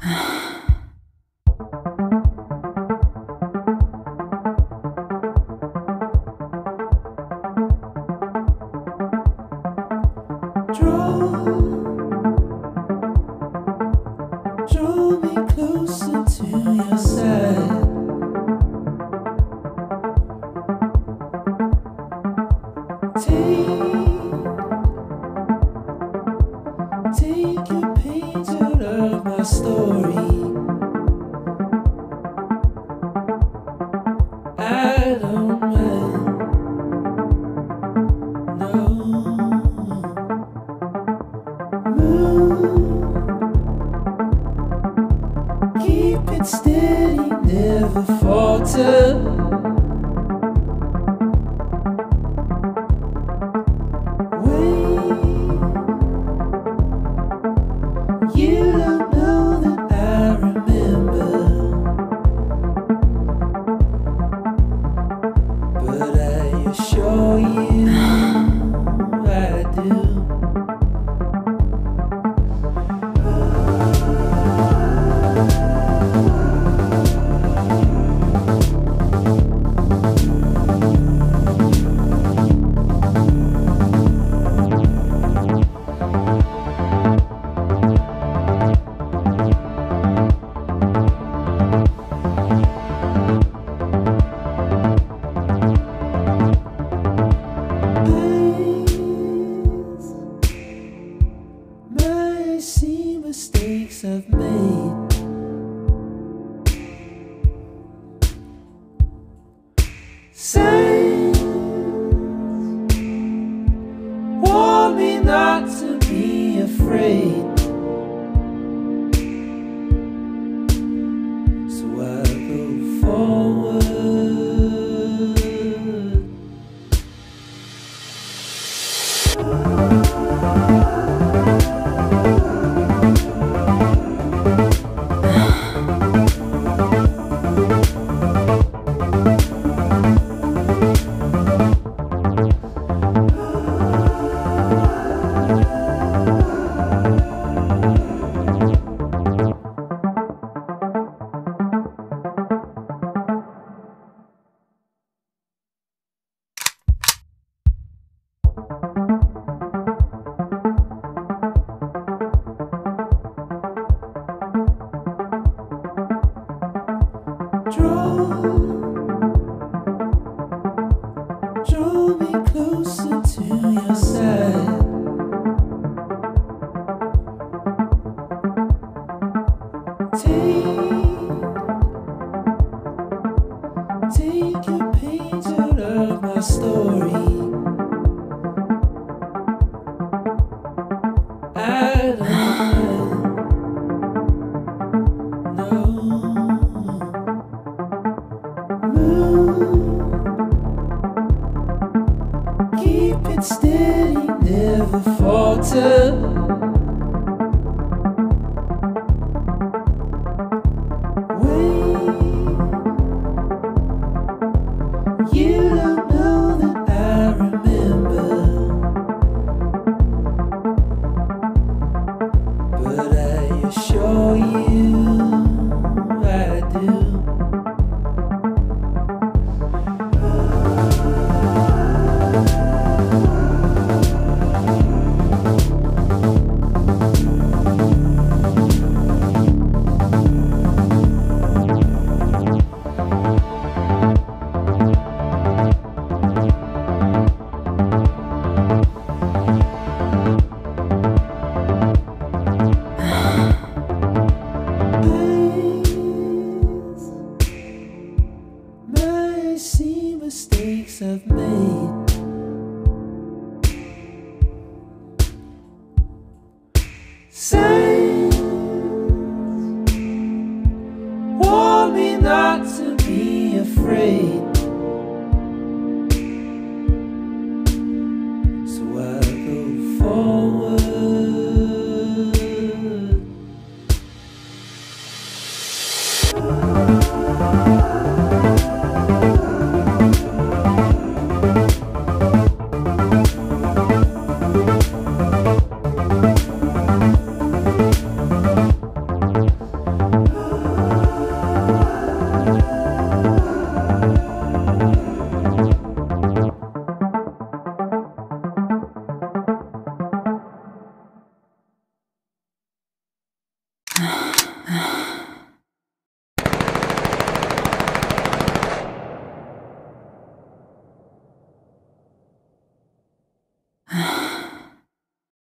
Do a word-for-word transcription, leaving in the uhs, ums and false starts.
Draw, draw me closer to your side. Take, take your pains out of my story. I don't mind, no. Move, keep it steady, never falter. You don't know that I remember, but I assure you I do. I see mistakes I've made. Signs warn me not to be afraid, so I go forward. Draw, draw me closer to your side. Take, take your pains out of my story. I don't mind, no. Move, keep it steady, never falter. You don't know that I remember, but I assure you I do. I see mistakes I've made. Signs warn me not to be afraid, so I go forward. Oh,